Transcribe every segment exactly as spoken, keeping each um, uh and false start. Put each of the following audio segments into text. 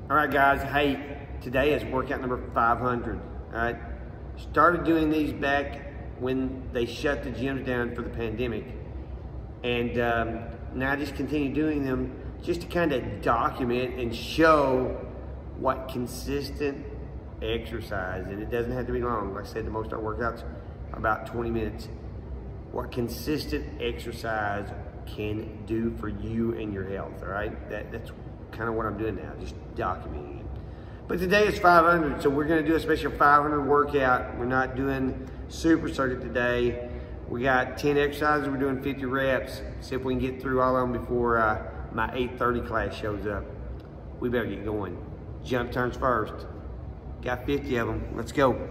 All right, guys. Hey, today is workout number five hundred. All right. Started doing these back when they shut the gyms down for the pandemic. And um, now I just continue doing them just to kind of document and show what consistent exercise, and it doesn't have to be long. Like I said, the most of our workouts are about twenty minutes. What consistent exercise can do for you and your health, all right? That, that's kind of what I'm doing now, just documenting it. But today is five hundred, so we're gonna do a special five hundred workout. We're not doing super circuit today. We got ten exercises, we're doing fifty reps. See if we can get through all of them before uh, my eight thirty class shows up. We better get going. Jump turns first. Got fifty of them, let's go.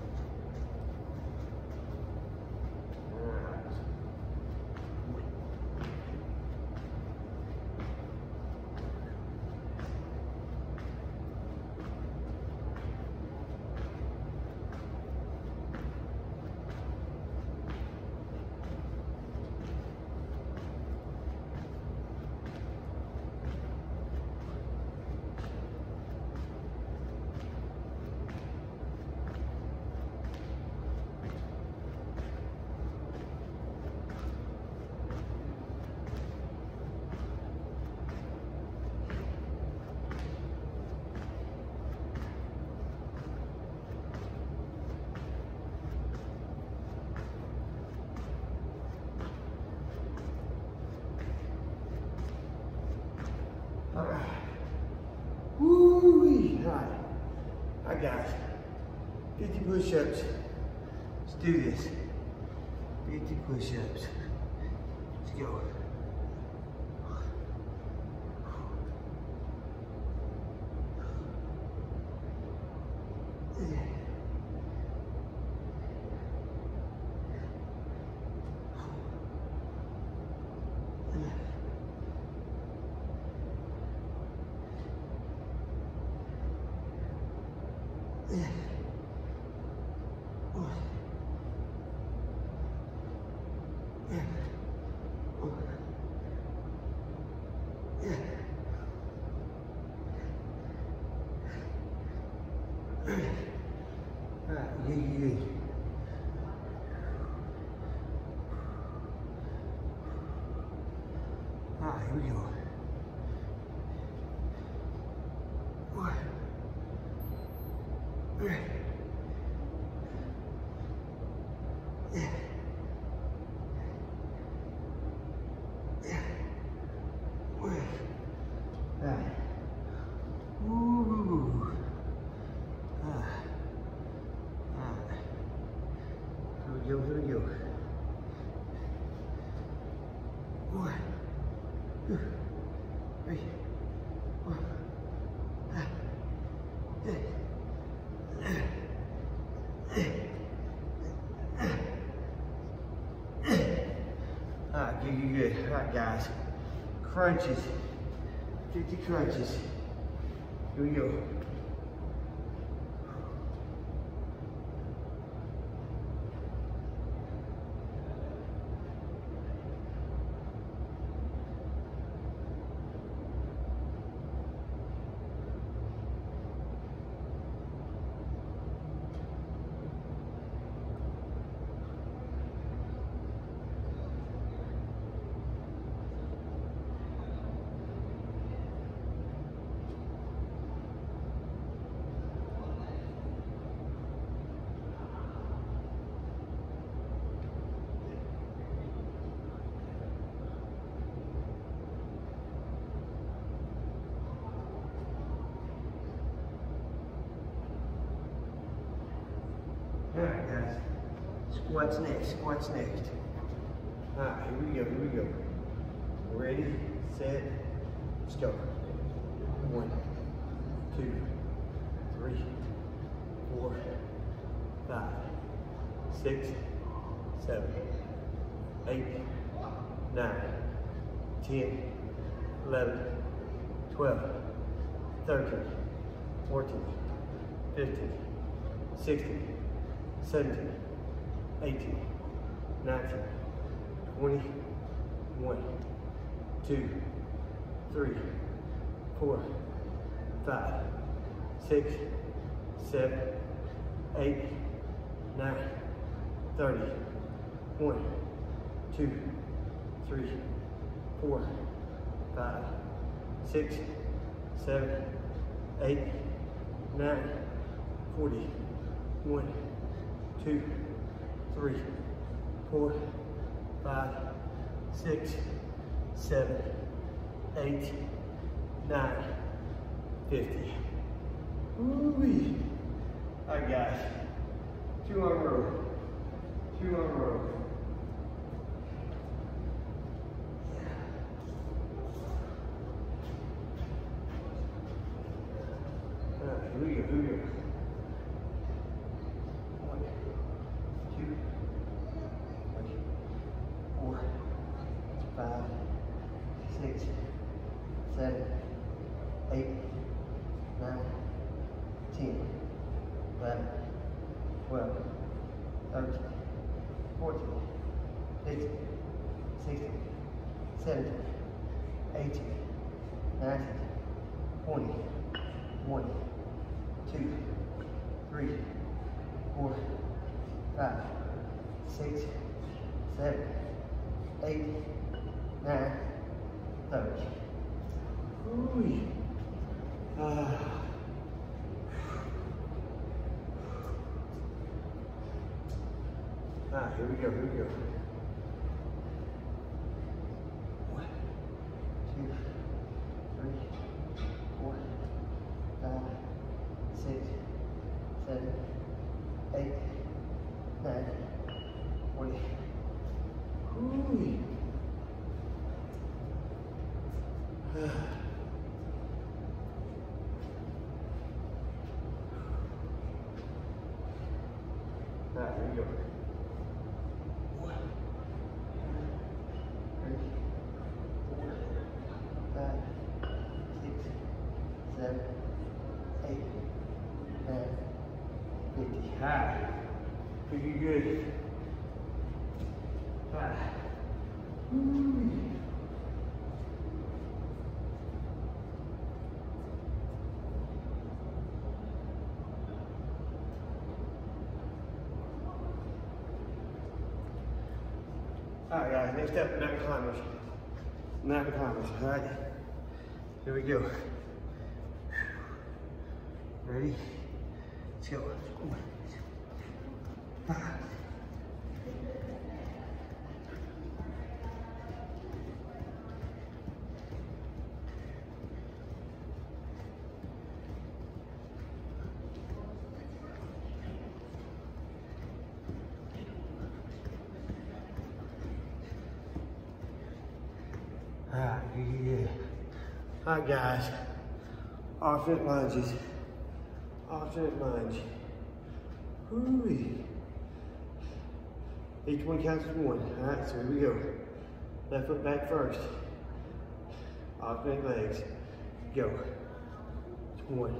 All right. Woo-wee. All right. All right, guys. fifty push-ups. Let's do this. fifty push-ups. Let's go. Alright, yeah, yeah, yeah. Alright, here we go. One. Three. Yeah. Yeah. One. Alright. Ooh. Ah. Alright. Here we go, here we go. One. Two. Three. Four. Five. Six. Alright, good, good, good. Alright, guys. Crunches. fifty crunches. Here we go. Alright, guys. Squats next, squats next. Alright, here we go, here we go. Ready, set, let's go. One, two, three, four, five, six, seven, eight, nine, ten, eleven, twelve, thirteen, fourteen, fifteen, sixteen, seventeen, eighteen, nineteen, twenty, one, two, three, four, five, six, seven, eight, nine, thirty. One, two, three, four, five, six, seven, eight, nine, forty. One, two, three, four, five, six, seven, eight, nine, fifty. Ooh-wee. All right, guys. Two on a row. Two on a row. All right, here we go, here we go. One, two, three, four, five, six, seven, eight, nine, ten, eleven, twelve, thirteen, fourteen, fifteen, sixteen, seventeen, eighteen, nineteen, twenty, one, two, three, four, five, six, seven, eight, nine, thirty. Ooh. Uh. Ah, here we go, here we go. One, two, three, four, five, six, seven, eight, nine, forty. Ooh. Ah, here we go. One, two, three, four, five, six, seven, eight, nine, fifty. Ah, pretty good. Ah. Ooh. All right, guys, next up, mountain climbers. Mountain climbers, all right? Here we go. Ready? Let's go. One, five. Alright, yeah. Alright, guys. Alternate lunges. Alternate lunge. Woo-wee. Each one counts as one. Alright, so here we go. Left foot back first. Alternate legs. Go. One.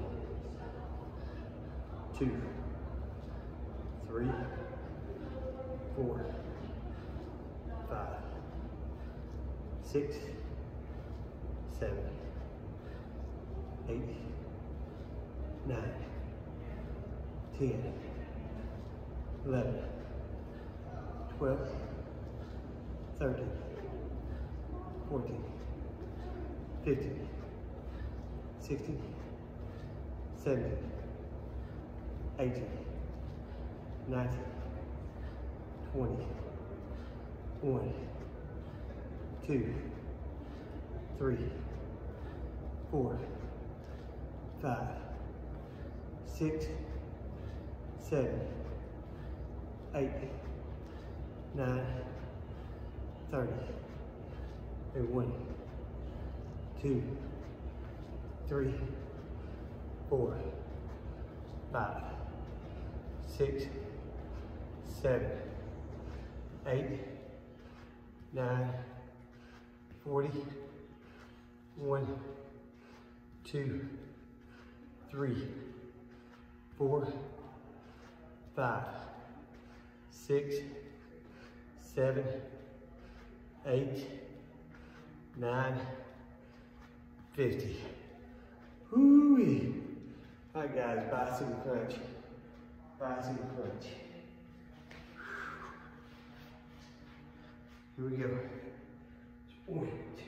Two. Three. Four. Five. Six. Seven, eight, nine, ten, eleven, twelve, thirteen, fourteen, fifteen, sixteen, seventeen, eighteen, nineteen, twenty, one, two, three, four, five, six, seven, eight, nine, thirty, and one, two, three, four, five, six, seven, eight, nine, forty, one, two, three, four, five, six, seven, eight, nine, fifty. Woo! Woo-wee. All right, guys, bicycle crunch. Bicycle crunch. Here we go. One, two.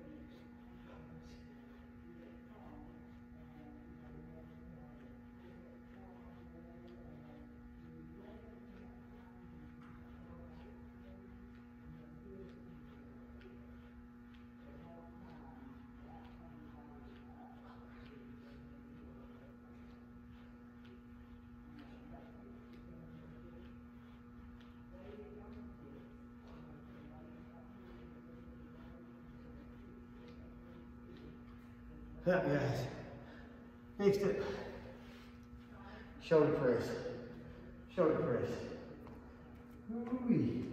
Up, guys. Next up, shoulder press. Shoulder press. Woo-wee.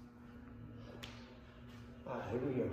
All right, here we go.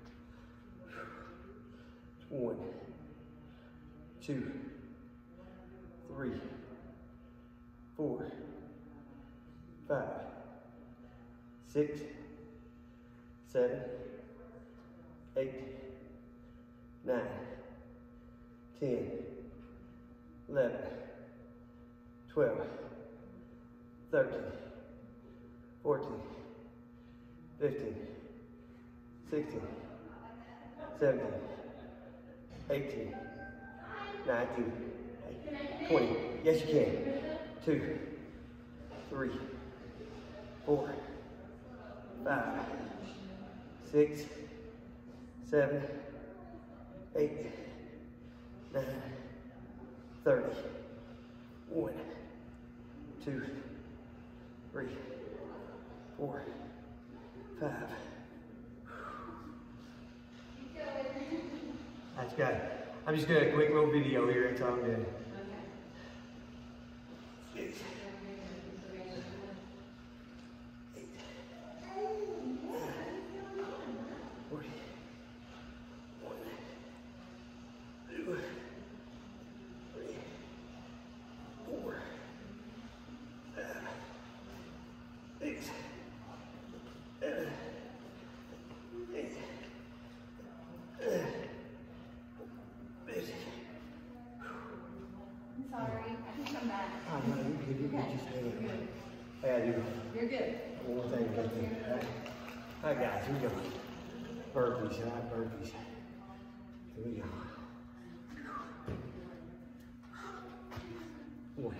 One, two, three, four, five, six, seven, eight, nine, ten, eleven, twelve, thirteen, fourteen, fifteen, sixteen, seventeen, eighteen, nineteen, twenty. Yes, you can. Two, three, four, five, six, seven, eight, nine, thirty. One, two, three, four, five. That's good. I'm just doing a quick little video here. That's all I'm doing. Six, eight, nine, forty. One, two, three, four, five, six, seven, eight, nine, fifty. I'm sorry, I can come back. Oh, no, you're good. You're good. Just hang it. Good. Hey, I do. You're good. One more thing, good thing. All right. All right, guys, here we go. Burpees, all right, burpees. Here we go. One.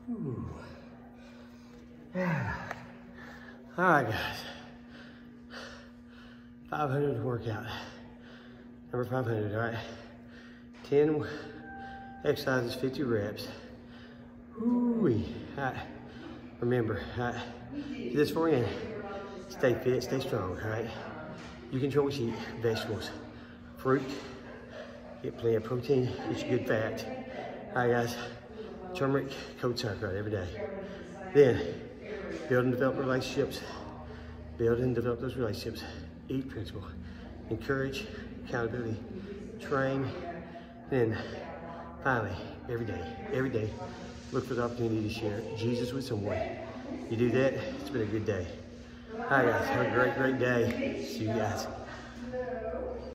Ooh. Yeah. All right, guys. five hundred workout. Number five hundred, all right? ten exercises, fifty reps. Ooh-wee. All right. Remember, all right, do this for you. Stay fit, stay strong, all right? You control what you eat. Vegetables, fruit, get plenty of protein, get you good fat. All right, guys, turmeric, cold sauerkraut every day. Then, build and develop relationships. Build and develop those relationships. Eat principle. Encourage, accountability, train. Then, finally, every day, every day, look for the opportunity to share Jesus with someone. You do that, it's been a good day. All right, guys, have a great, great day. See you guys.